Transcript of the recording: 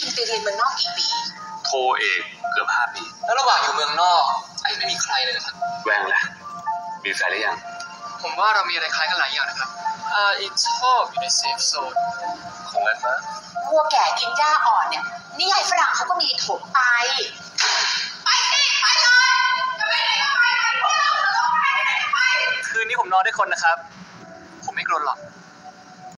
อินไปเรียนเมืองนอกกี่ปีโทเอกเกือบ5 ปีแล้วระหว่างอยู่เมืองนอกไอ้ไม่มีใครเลยนะครับแวงล่ะมีแฟนหรือยังผมว่าเรามีอะไรคล้ายกันหลายอย่างนะครับอินชอบอยู่ในเซฟโซนของนั้นนะวัวแก่กินหญ้าอ่อนเนี่ยนี่ยายฝรั่งเขาก็มีถมไปสิไปเลยจะไปไหนก็ไปพวกเราไปคืนนี้ผมนอนด้วยคนนะครับผมไม่กลัวหรอก